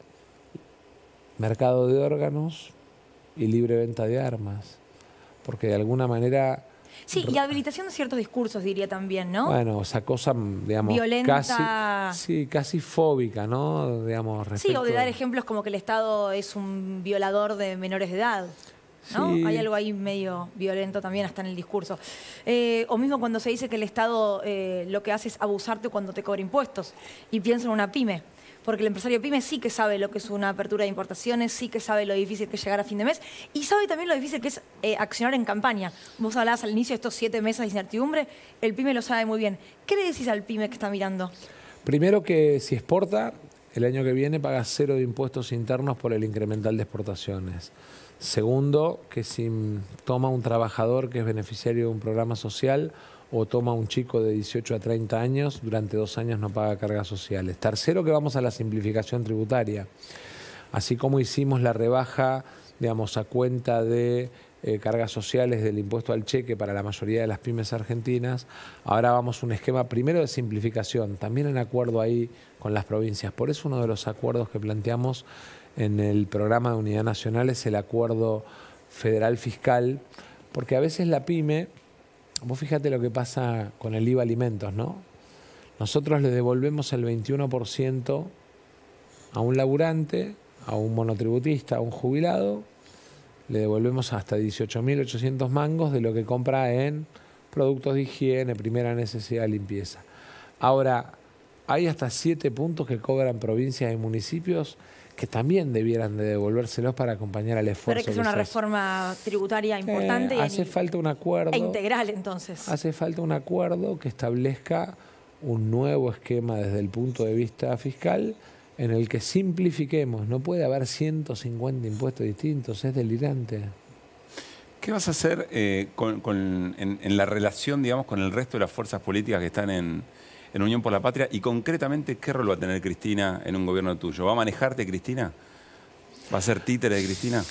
mercado de órganos y libre venta de armas, porque de alguna manera... Sí, y habilitación de ciertos discursos, diría también, ¿no? Bueno, esa cosa, digamos, violenta. Casi, sí, casi fóbica, ¿no? Digamos, sí, o de dar ejemplos como que el Estado es un violador de menores de edad, ¿no? Sí. Hay algo ahí medio violento también hasta en el discurso. Eh, o mismo cuando se dice que el Estado eh, lo que hace es abusarte cuando te cobra impuestos. Y piensa en una pyme. Porque el empresario pyme sí que sabe lo que es una apertura de importaciones, sí que sabe lo difícil que es llegar a fin de mes y sabe también lo difícil que es eh, accionar en campaña. Vos hablabas al inicio de estos siete meses de incertidumbre, el pyme lo sabe muy bien. ¿Qué le decís al pyme que está mirando? Primero que si exporta, el año que viene paga cero de impuestos internos por el incremental de exportaciones. Segundo, que si toma un trabajador que es beneficiario de un programa social o toma un chico de dieciocho a treinta años, durante dos años no paga cargas sociales. Tercero, que vamos a la simplificación tributaria. Así como hicimos la rebaja, digamos, a cuenta de eh, cargas sociales del impuesto al cheque para la mayoría de las pymes argentinas, ahora vamos a un esquema primero de simplificación, también en acuerdo ahí con las provincias. Por eso uno de los acuerdos que planteamos en el programa de Unidad Nacional es el acuerdo federal fiscal, porque a veces la pyme... Vos fíjate lo que pasa con el I V A alimentos, ¿no? Nosotros le devolvemos el veintiuno por ciento a un laburante, a un monotributista, a un jubilado, le devolvemos hasta dieciocho mil ochocientos mangos de lo que compra en productos de higiene, primera necesidad, limpieza. Ahora, hay hasta siete puntos que cobran provincias y municipios que también debieran de devolvérselos para acompañar al esfuerzo. Pero hay que hacer una reforma tributaria importante. Eh, hace y, falta un acuerdo. E integral, entonces. Hace falta un acuerdo que establezca un nuevo esquema desde el punto de vista fiscal en el que simplifiquemos. No puede haber ciento cincuenta impuestos distintos, es delirante. ¿Qué vas a hacer eh, con, con, en, en la relación, digamos, con el resto de las fuerzas políticas que están en... en Unión por la Patria, y concretamente, ¿qué rol va a tener Cristina en un gobierno tuyo? ¿Va a manejarte Cristina? ¿Va a ser títere de Cristina?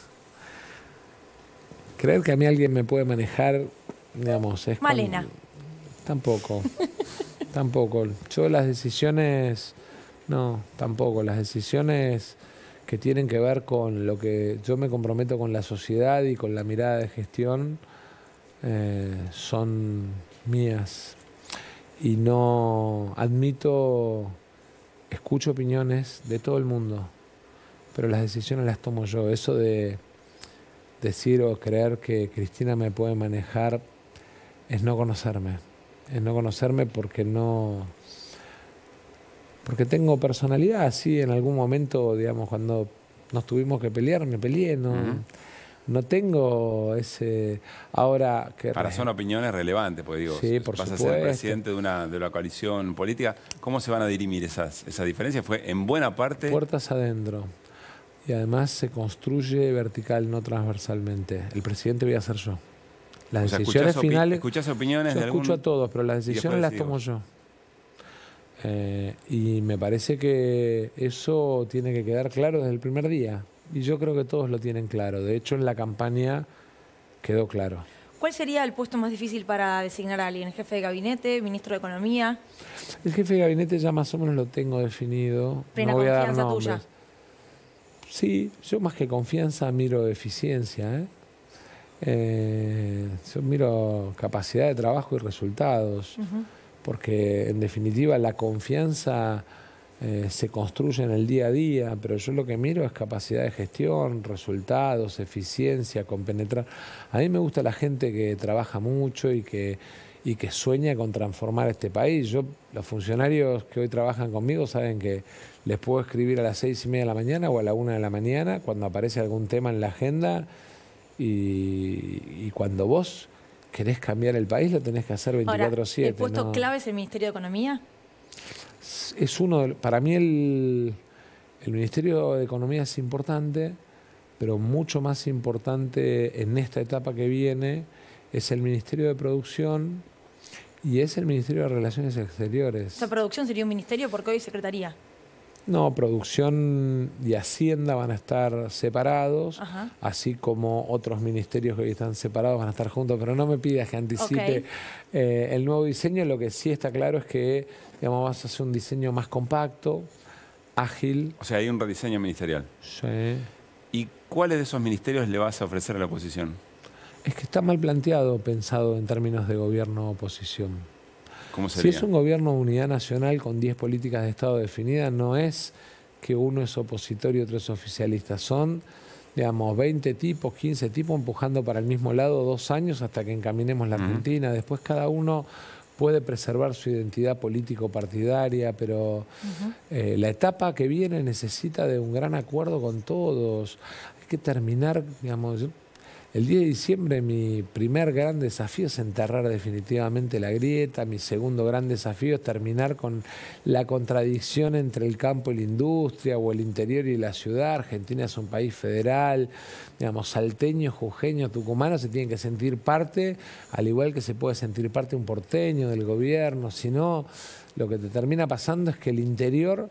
Creer que a mí alguien me puede manejar, digamos, es... Malena. Con... Tampoco, tampoco. Yo las decisiones, no, tampoco. Las decisiones que tienen que ver con lo que yo me comprometo con la sociedad y con la mirada de gestión eh, son mías. Y no admito, escucho opiniones de todo el mundo, pero las decisiones las tomo yo. Eso de decir o creer que Cristina me puede manejar es no conocerme. Es no conocerme porque no... Porque tengo personalidad, sí, en algún momento, digamos, cuando nos tuvimos que pelear, me peleé, no... Uh-huh. No tengo ese... Ahora que... Ahora son opiniones relevantes, porque digo, sí, por vas supuesto. a ser presidente de una, de una coalición política. ¿Cómo se van a dirimir esas, esas diferencias? Fue en buena parte... Puertas adentro. Y además se construye vertical, no transversalmente. El presidente voy a ser yo. Las o sea, decisiones finales... ¿Escuchás opiniones yo de algún...? escucho a todos, pero las decisiones las tomo yo. Eh, y me parece que eso tiene que quedar claro desde el primer día. Y yo creo que todos lo tienen claro. De hecho, en la campaña quedó claro. ¿Cuál sería el puesto más difícil para designar a alguien? ¿El jefe de gabinete? ¿Ministro de Economía? El jefe de gabinete ya más o menos lo tengo definido. ¿Plena no voy confianza a dar nombres. tuya? Sí, yo más que confianza miro eficiencia. ¿eh? Eh, yo miro capacidad de trabajo y resultados. Uh-huh. Porque en definitiva la confianza... Eh, se construye en el día a día, pero yo lo que miro es capacidad de gestión, resultados, eficiencia, compenetrar. A mí me gusta la gente que trabaja mucho y que, y que sueña con transformar este país. Yo, los funcionarios que hoy trabajan conmigo saben que les puedo escribir a las seis y media de la mañana o a la una de la mañana cuando aparece algún tema en la agenda y, y cuando vos querés cambiar el país lo tenés que hacer veinticuatro siete. ¿El puesto ¿no? clave es el Ministerio de Economía? Es uno de, para mí el, el Ministerio de Economía es importante pero mucho más importante en esta etapa que viene es el Ministerio de Producción y es el Ministerio de Relaciones Exteriores. ¿Esa producción sería un ministerio porque hoy secretaría? No, Producción y Hacienda van a estar separados, Ajá. así como otros ministerios que hoy están separados van a estar juntos, pero no me pidas que anticipe Okay. eh, el nuevo diseño. Lo que sí está claro es que, digamos, vas a hacer un diseño más compacto, ágil. O sea, hay un rediseño ministerial. Sí. ¿Y cuáles de esos ministerios le vas a ofrecer a la oposición? Es que está mal planteado, pensado en términos de gobierno-oposición. ¿Cómo Si sería? es un gobierno de unidad nacional con diez políticas de Estado definidas, no es que uno es opositor y otro es oficialista. Son, digamos, veinte tipos, quince tipos empujando para el mismo lado dos años hasta que encaminemos la Argentina. Uh-huh. Después cada uno puede preservar su identidad político-partidaria, pero uh-huh. eh, la etapa que viene necesita de un gran acuerdo con todos. Hay que terminar, digamos... El diez de diciembre mi primer gran desafío es enterrar definitivamente la grieta, mi segundo gran desafío es terminar con la contradicción entre el campo y la industria o el interior y la ciudad. Argentina es un país federal, digamos, salteños, jujeños, tucumanos se tienen que sentir parte, al igual que se puede sentir parte un porteño del gobierno, si no, lo que te termina pasando es que el interior...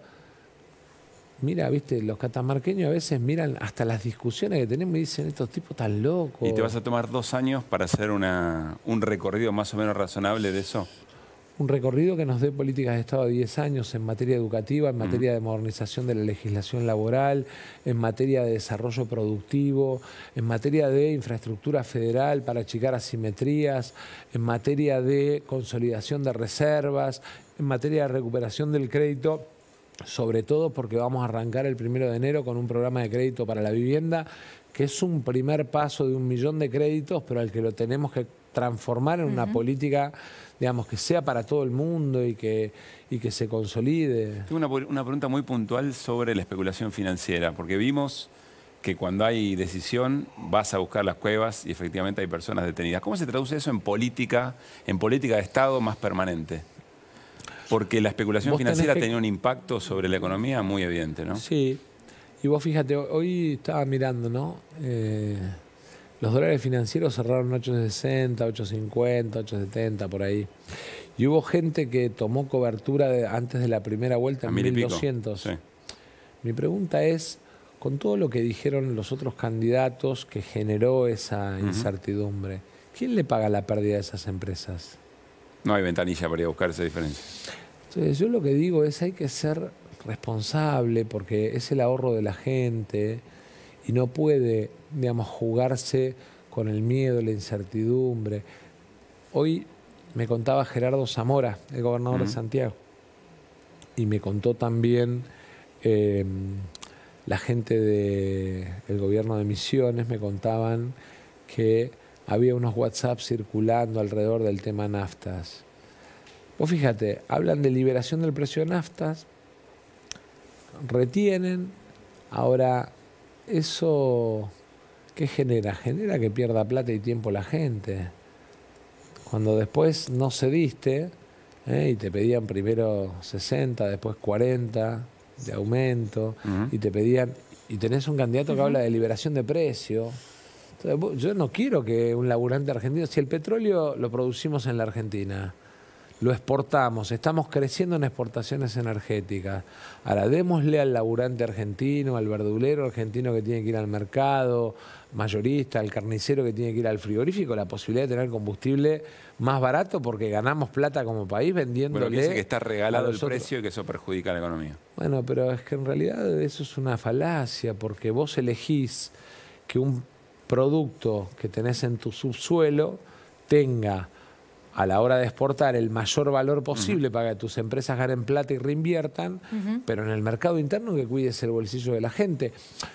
Mira, viste, los catamarqueños a veces miran hasta las discusiones que tenemos y dicen, estos tipos tan locos. ¿Y te vas a tomar dos años para hacer una, un recorrido más o menos razonable de eso? Un recorrido que nos dé políticas de Estado de diez años en materia educativa, en materia mm. de modernización de la legislación laboral, en materia de desarrollo productivo, en materia de infraestructura federal para achicar asimetrías, en materia de consolidación de reservas, en materia de recuperación del crédito. Sobre todo porque vamos a arrancar el primero de enero con un programa de crédito para la vivienda, que es un primer paso de un millón de créditos, pero al que lo tenemos que transformar en uh-huh. una política, digamos, que sea para todo el mundo y que, y que se consolide. Tengo una, una pregunta muy puntual sobre la especulación financiera, porque vimos que cuando hay decisión vas a buscar las cuevas y efectivamente hay personas detenidas. ¿Cómo se traduce eso en política, en política de Estado más permanente? Porque la especulación financiera que... tenía un impacto sobre la economía muy evidente, ¿no? Sí. Y vos fíjate, hoy estaba mirando, ¿no? Eh, los dólares financieros cerraron ocho sesenta, ocho cincuenta, ocho setenta, por ahí. Y hubo gente que tomó cobertura de, antes de la primera vuelta en mil doscientos. Sí. Mi pregunta es, con todo lo que dijeron los otros candidatos que generó esa uh-huh. incertidumbre, ¿quién le paga la pérdida de esas empresas? No hay ventanilla para ir a buscar esa diferencia. Entonces, yo lo que digo es hay que ser responsable porque es el ahorro de la gente y no puede, digamos, jugarse con el miedo, la incertidumbre. Hoy me contaba Gerardo Zamora, el gobernador uh-huh. de Santiago, y me contó también eh, la gente del gobierno de Misiones, me contaban que había unos WhatsApp circulando alrededor del tema naftas. Vos fíjate, hablan de liberación del precio de naftas, retienen, ahora eso, ¿qué genera? Genera que pierda plata y tiempo la gente. Cuando después no cediste, ¿eh? y te pedían primero sesenta, después cuarenta de aumento, uh-huh. y te pedían, y tenés un candidato uh-huh. que habla de liberación de precio. Yo no quiero que un laburante argentino, si el petróleo lo producimos en la Argentina, lo exportamos, estamos creciendo en exportaciones energéticas, ahora démosle al laburante argentino, al verdulero argentino que tiene que ir al mercado, mayorista, al carnicero que tiene que ir al frigorífico, la posibilidad de tener combustible más barato porque ganamos plata como país vendiéndole. Bueno, dice que está regalado el precio y que eso perjudica a la economía. Bueno, pero es que en realidad eso es una falacia porque vos elegís que un producto que tenés en tu subsuelo tenga a la hora de exportar el mayor valor posible uh-huh. para que tus empresas ganen plata y reinviertan, uh-huh. pero en el mercado interno que cuides el bolsillo de la gente.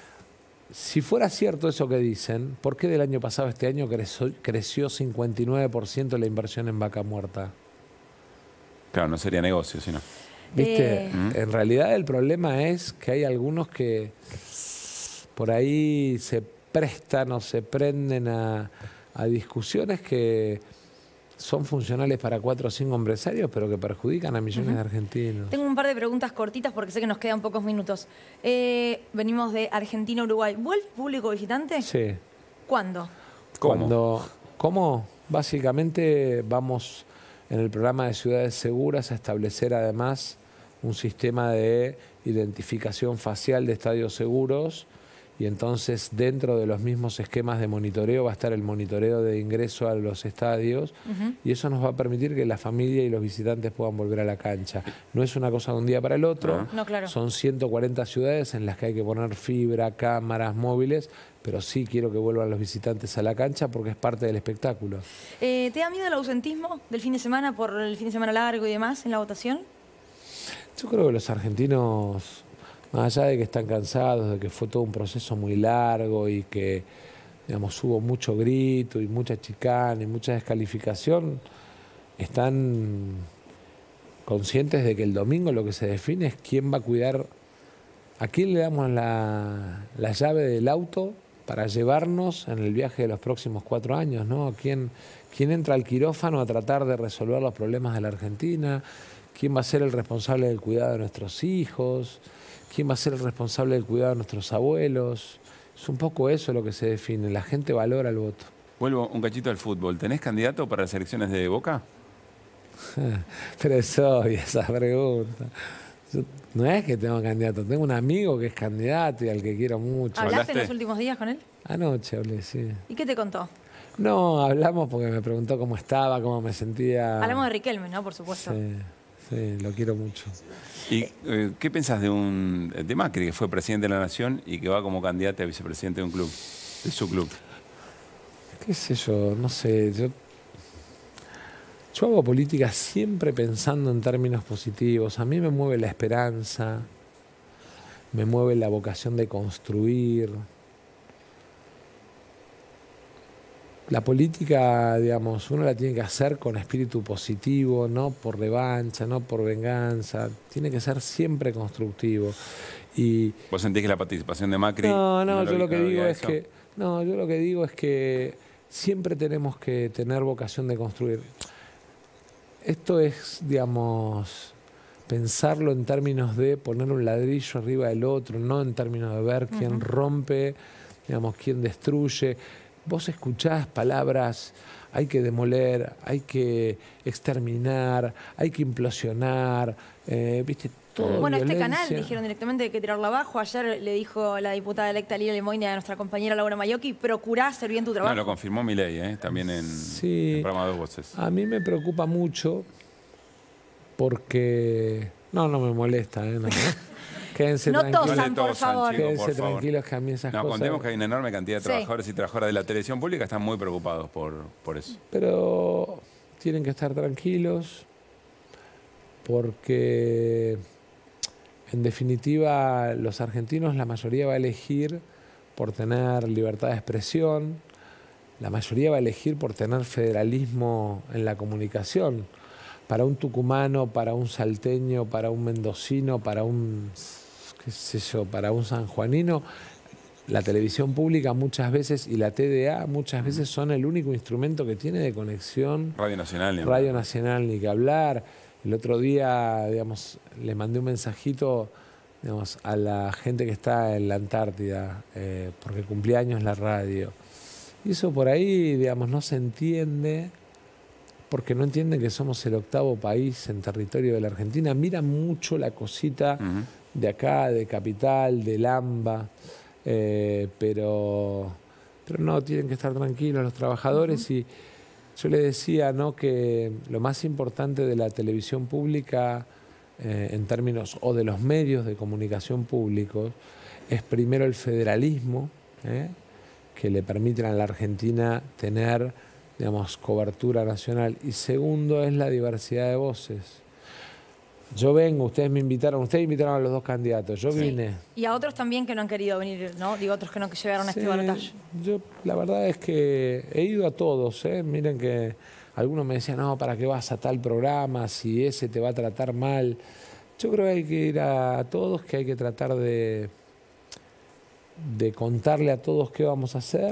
Si fuera cierto eso que dicen, ¿por qué del año pasado a este año creció, creció cincuenta y nueve por ciento la inversión en vaca muerta? Claro, no sería negocio, sino. ¿Viste? Eh... Uh-huh. En realidad el problema es que hay algunos que por ahí se prestan o se prenden a, a discusiones que son funcionales para cuatro o cinco empresarios, pero que perjudican a millones uh-huh. de argentinos. Tengo un par de preguntas cortitas porque sé que nos quedan pocos minutos. Eh, venimos de Argentina, Uruguay. ¿Vuelve público visitante? Sí. ¿Cuándo? ¿Cómo? Cuando, ¿Cómo? Básicamente vamos en el programa de Ciudades Seguras a establecer además un sistema de identificación facial de estadios seguros, y entonces dentro de los mismos esquemas de monitoreo va a estar el monitoreo de ingreso a los estadios uh-huh. y eso nos va a permitir que la familia y los visitantes puedan volver a la cancha. No es una cosa de un día para el otro, uh-huh. no, claro. Son ciento cuarenta ciudades en las que hay que poner fibra, cámaras, móviles, pero sí quiero que vuelvan los visitantes a la cancha porque es parte del espectáculo. Eh, ¿Te da miedo el ausentismo del fin de semana por el fin de semana largo y demás en la votación? Yo creo que los argentinos, más allá de que están cansados, de que fue todo un proceso muy largo y que, digamos, hubo mucho grito y mucha chicana y mucha descalificación, están conscientes de que el domingo lo que se define es quién va a cuidar, a quién le damos la, la llave del auto para llevarnos en el viaje de los próximos cuatro años, ¿no? ¿Quién, quién entra al quirófano a tratar de resolver los problemas de la Argentina? ¿Quién va a ser el responsable del cuidado de nuestros hijos? ¿Quién va a ser el responsable del cuidado de nuestros abuelos? Es un poco eso lo que se define. La gente valora el voto. Vuelvo un cachito al fútbol. ¿Tenés candidato para las elecciones de Boca? Pero es obvia esa pregunta. Yo, no es que tengo candidato. Tengo un amigo que es candidato y al que quiero mucho. ¿Hablaste en los últimos días con él? Anoche hablé, sí. ¿Y qué te contó? No, hablamos porque me preguntó cómo estaba, cómo me sentía. Hablamos de Riquelme, ¿no? Por supuesto. Sí. Sí, lo quiero mucho. ¿Y eh, qué pensás de un de Macri, que fue presidente de la Nación y que va como candidato a vicepresidente de un club, de su club? ¿Qué sé yo? No sé. Yo, yo hago política siempre pensando en términos positivos. A mí me mueve la esperanza, me mueve la vocación de construir. La política, digamos, uno la tiene que hacer con espíritu positivo, no por revancha, no por venganza. Tiene que ser siempre constructivo. Y ¿vos sentís que la participación de Macri? No, no, no yo lo, lo que no digo es eso? que no, yo lo que digo es que siempre tenemos que tener vocación de construir. Esto es, digamos, pensarlo en términos de poner un ladrillo arriba del otro, no en términos de ver quién uh-huh. rompe, digamos, quién destruye. Vos escuchás palabras, hay que demoler, hay que exterminar, hay que implosionar, eh, ¿viste? Todo bueno, violencia. Este canal dijeron directamente que hay que tirarlo abajo. Ayer le dijo la diputada electa Lila Lemoyne a nuestra compañera Laura Mayocchi, procurá hacer bien tu trabajo. No, lo confirmó Milei, ¿eh? También en, sí, en el programa Dos Voces. A mí me preocupa mucho porque... No, no me molesta, ¿eh? No. Quédense no tranquilos. tosan, por favor. Quédense por favor. tranquilos que a mí esas no, cosas... contemos que hay una enorme cantidad de sí. trabajadores y trabajadoras de la televisión pública que están muy preocupados por, por eso. Pero tienen que estar tranquilos porque, en definitiva, los argentinos, la mayoría va a elegir por tener libertad de expresión, la mayoría va a elegir por tener federalismo en la comunicación. Para un tucumano, para un salteño, para un mendocino, para un, qué sé yo, para un sanjuanino, la televisión pública muchas veces y la T D A muchas veces son el único instrumento que tiene de conexión. Radio Nacional. Ni Radio Nacional, ni que hablar. El otro día, digamos, le mandé un mensajito, digamos, a la gente que está en la Antártida, eh, porque cumplía años la radio. Y eso por ahí, digamos, no se entiende, porque no entienden que somos el octavo país en territorio de la Argentina. Miran mucho la cosita uh-huh. de acá, de Capital, de Lamba, eh, pero, pero no, tienen que estar tranquilos los trabajadores. Uh-huh. Y yo les decía, ¿no?, que lo más importante de la televisión pública, eh, en términos, o de los medios de comunicación públicos, es primero el federalismo, ¿eh? que le permiten a la Argentina tener, digamos, cobertura nacional, y segundo es la diversidad de voces. Yo vengo, ustedes me invitaron, ustedes invitaron a los dos candidatos, yo sí. vine. Y a otros también que no han querido venir, ¿no? Digo, otros que no que llegaron a sí, este balotaje. Yo, la verdad es que he ido a todos, ¿eh? Miren que algunos me decían, no, ¿para qué vas a tal programa si ese te va a tratar mal? Yo creo que hay que ir a, a todos, que hay que tratar de, de contarle a todos qué vamos a hacer,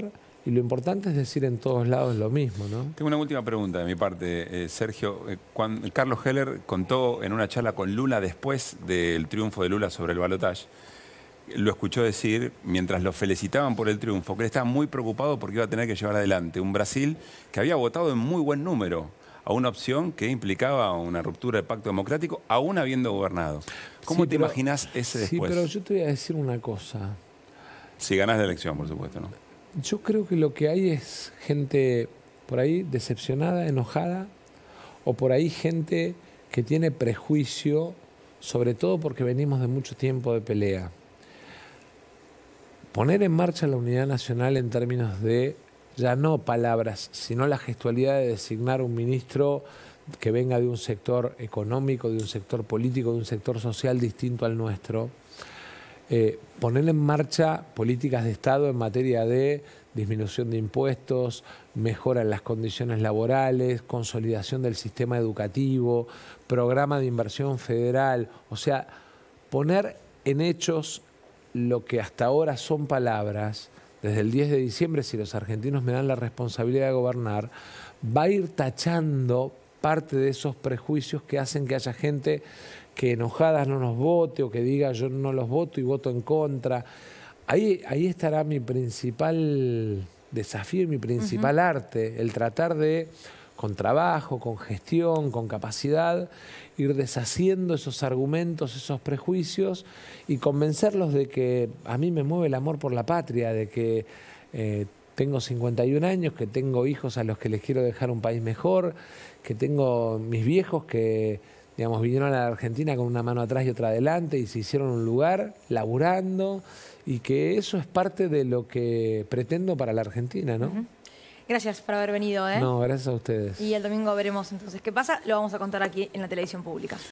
Y lo importante es decir en todos lados lo mismo, ¿no? Tengo una última pregunta de mi parte, eh, Sergio. Eh, cuando, Carlos Heller contó en una charla con Lula después del triunfo de Lula sobre el balotaje, lo escuchó decir, mientras lo felicitaban por el triunfo, que él estaba muy preocupado porque iba a tener que llevar adelante un Brasil que había votado en muy buen número a una opción que implicaba una ruptura del pacto democrático, aún habiendo gobernado. ¿Cómo Sí, te pero- imaginas ese Sí, después? pero yo te voy a decir una cosa. Si ganás la elección, por supuesto, ¿no? Yo creo que lo que hay es gente por ahí decepcionada, enojada, o por ahí gente que tiene prejuicio, sobre todo porque venimos de mucho tiempo de pelea. Poner en marcha la unidad nacional en términos de, ya no palabras, sino la gestualidad de designar un ministro que venga de un sector económico, de un sector político, de un sector social distinto al nuestro. Eh, poner en marcha políticas de Estado en materia de disminución de impuestos, mejora en las condiciones laborales, consolidación del sistema educativo, programa de inversión federal, o sea, poner en hechos lo que hasta ahora son palabras. Desde el diez de diciembre, si los argentinos me dan la responsabilidad de gobernar, va a ir tachando parte de esos prejuicios que hacen que haya gente que enojadas no nos vote o que diga yo no los voto y voto en contra. Ahí, ahí estará mi principal desafío y mi principal uh-huh. arte, el tratar de, con trabajo, con gestión, con capacidad, ir deshaciendo esos argumentos, esos prejuicios y convencerlos de que a mí me mueve el amor por la patria, de que eh, tengo cincuenta y un años, que tengo hijos a los que les quiero dejar un país mejor, que tengo mis viejos que, digamos, vinieron a la Argentina con una mano atrás y otra adelante y se hicieron un lugar laburando y que eso es parte de lo que pretendo para la Argentina, ¿no? Uh-huh. Gracias por haber venido, ¿eh? No, gracias a ustedes. Y el domingo veremos entonces qué pasa. Lo vamos a contar aquí en la televisión pública.